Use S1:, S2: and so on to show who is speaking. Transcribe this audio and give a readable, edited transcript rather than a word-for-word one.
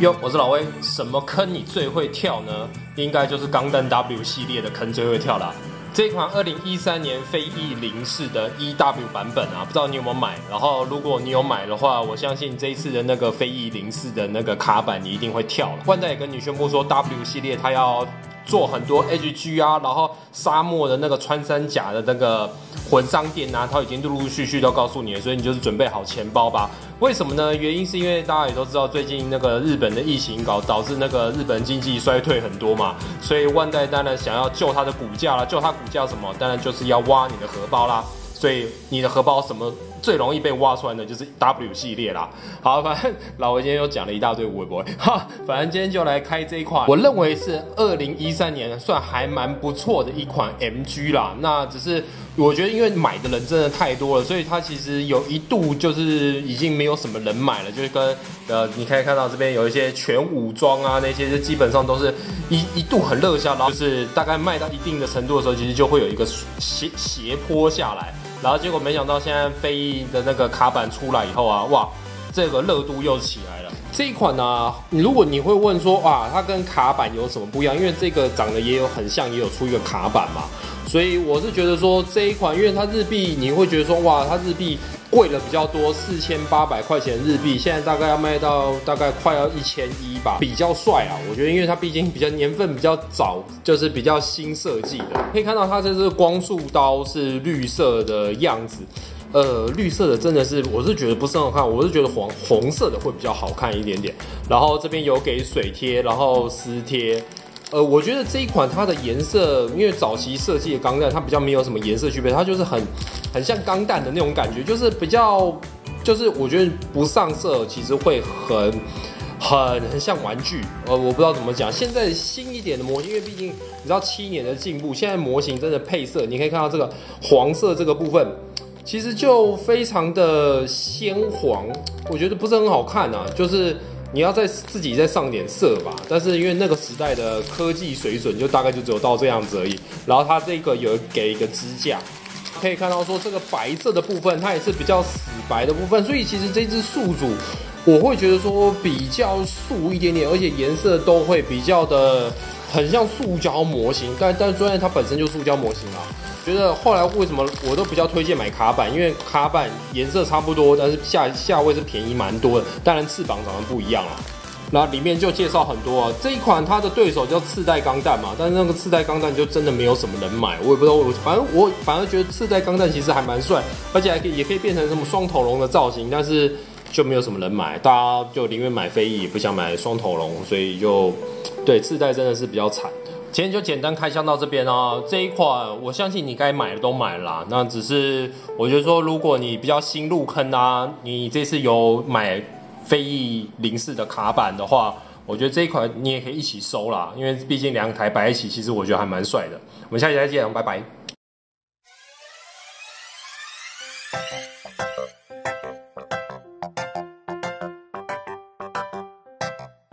S1: 哟，我是老威。什么坑你最会跳呢？应该就是钢弹 W 系列的坑最会跳啦。这一款2013年飞翼零式的 EW 版本啊，不知道你有没有买？然后如果你有买的话，我相信这一次的那个飞翼零式的那个卡板你一定会跳了。万代也跟你宣布说 ，W 系列它要做很多 HG 啊，然后沙漠的那个穿山甲的那个魂商店啊，它已经陆陆续续都告诉你了，所以你就是准备好钱包吧。为什么呢？原因是因为大家也都知道，最近那个日本的疫情导致那个日本经济衰退很多嘛，所以万代当然想要救它的股价啦，救它股价什么？当然就是要挖你的荷包啦。所以你的荷包什么最容易被挖出来呢？就是 W 系列啦。好，反正老维今天又讲了一大堆微博，哈，反正今天就来开这一款，我认为是2013年算还蛮不错的一款 MG 啦。那只是我觉得因为买的人真的太多了，所以它其实有一度就是已经没有什么人买了，就是跟你可以看到这边有一些全武装啊，那些就基本上都是一度很热销，然后就是大概卖到一定的程度的时候，其实就会有一个斜坡下来。然后结果没想到现在飞翼的那个卡板出来以后啊，哇，这个热度又起来了。这一款呢，如果你会问说，哇，它跟卡板有什么不一样？因为这个长得也有很像，也有出一个卡板嘛，所以我是觉得说这一款，因为它日币你会觉得说，哇，它日币贵了比较多，4800块钱日币，现在大概要卖到大概快要1100吧，比较帅啊！我觉得，因为它毕竟比较年份比较早，就是比较新设计的。可以看到它这支光束刀是绿色的样子，绿色的真的是，我是觉得不是很好看，我是觉得红色的会比较好看一点点。然后这边有给水贴，然后丝贴。我觉得这一款它的颜色，因为早期设计的钢弹它比较没有什么颜色区别，它就是很像钢弹的那种感觉，就是比较，就是我觉得不上色其实会很像玩具。我不知道怎么讲。现在新一点的模型，因为毕竟你知道7年的进步，现在模型真的配色，你可以看到这个黄色这个部分，其实就非常的鲜黄，我觉得不是很好看啊，就是。你要自己再上点色吧，但是因为那个时代的科技水准就大概就只有到这样子而已。然后它这个有给一个支架，可以看到说这个白色的部分它也是比较死白的部分，所以其实这只宿主我会觉得说比较素一点点，而且颜色都会比较的很像塑胶模型，但虽然它本身就塑胶模型啦。觉得后来为什么我都比较推荐买卡板，因为卡板颜色差不多，但是价位是便宜蛮多的，当然翅膀长得不一样啦。那里面就介绍很多啊，这一款它的对手叫次代钢弹嘛，但是那个次代钢弹就真的没有什么人买，我也不知道，我反而觉得次代钢弹其实还蛮帅，而且也可以变成什么双头龙的造型，但是就没有什么人买，大家就宁愿买飞翼，也不想买双头龙，所以就对次代真的是比较惨。今天就简单开箱到这边啊，这一款我相信你该买的都买了啦，那只是我觉得说，如果你比较新入坑啊，你这次有买飞翼零式的卡板的话，我觉得这一款你也可以一起收啦，因为毕竟2台摆一起，其实我觉得还蛮帅的。我们下期再见，拜拜。